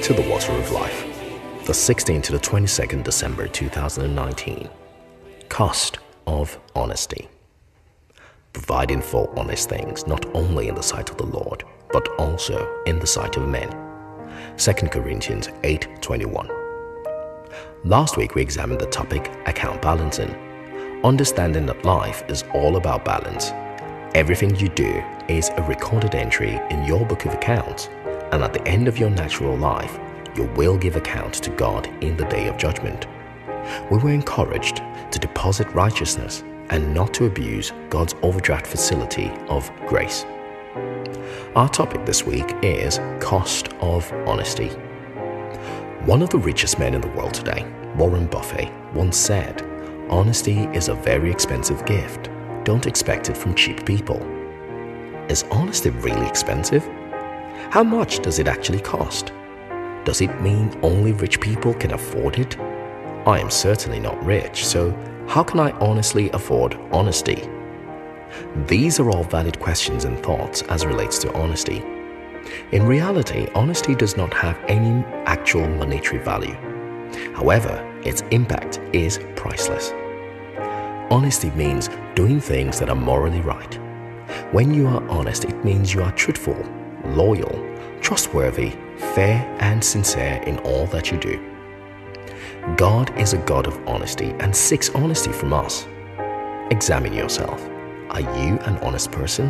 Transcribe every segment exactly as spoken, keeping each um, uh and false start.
to the Water of Life, the sixteenth to the twenty-second December two thousand nineteen. Cost of honesty. Providing for honest things, not only in the sight of the Lord, but also in the sight of men. Second Corinthians eight twenty-one. Last week we examined the topic account balancing, understanding that life is all about balance. Everything you do is a recorded entry in your book of accounts, and at the end of your natural life, you will give account to God in the day of judgment. We were encouraged to deposit righteousness and not to abuse God's overdraft facility of grace. Our topic this week is cost of honesty. One of the richest men in the world today, Warren Buffett, once said, "Honesty is a very expensive gift. Don't expect it from cheap people." Is honesty really expensive? How much does it actually cost? Does it mean only rich people can afford it? I am certainly not rich, so how can I honestly afford honesty? These are all valid questions and thoughts as relates to honesty. In reality, honesty does not have any actual monetary value. However, its impact is priceless. Honesty means doing things that are morally right. When you are honest, it means you are truthful, loyal, trustworthy, fair, and sincere in all that you do. God is a God of honesty and seeks honesty from us. Examine yourself. Are you an honest person?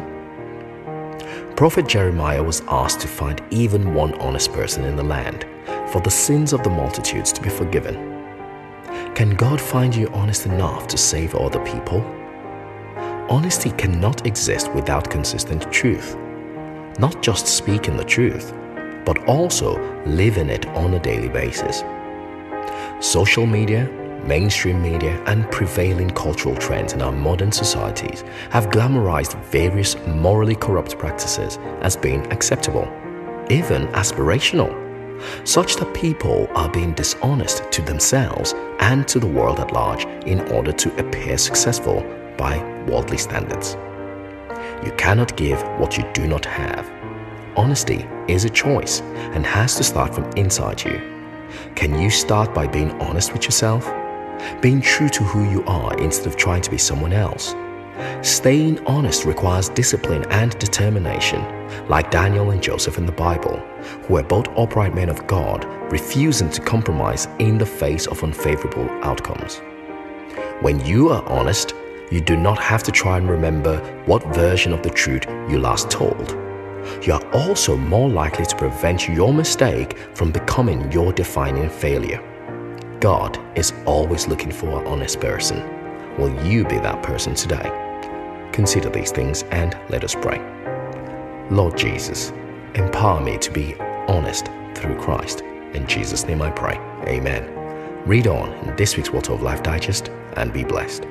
Prophet Jeremiah was asked to find even one honest person in the land for the sins of the multitudes to be forgiven. Can God find you honest enough to save other people? Honesty cannot exist without consistent truth. Not just speaking the truth, but also living it on a daily basis. Social media, mainstream media, and prevailing cultural trends in our modern societies have glamorized various morally corrupt practices as being acceptable, even aspirational, such that people are being dishonest to themselves and to the world at large in order to appear successful by worldly standards. You cannot give what you do not have. Honesty is a choice and has to start from inside you. Can you start by being honest with yourself? Being true to who you are instead of trying to be someone else. Staying honest requires discipline and determination, like Daniel and Joseph in the Bible, who were both upright men of God, refusing to compromise in the face of unfavorable outcomes. When you are honest, you do not have to try and remember what version of the truth you last told. You are also more likely to prevent your mistake from becoming your defining failure. God is always looking for an honest person. Will you be that person today? Consider these things and let us pray. Lord Jesus, empower me to be honest through Christ. In Jesus' name I pray. Amen. Read on in this week's Water of Life Digest and be blessed.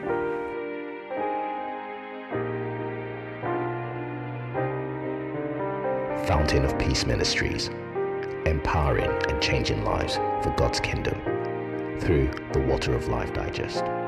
Fountain of Peace Ministries, empowering and changing lives for God's kingdom through the Water of Life Digest.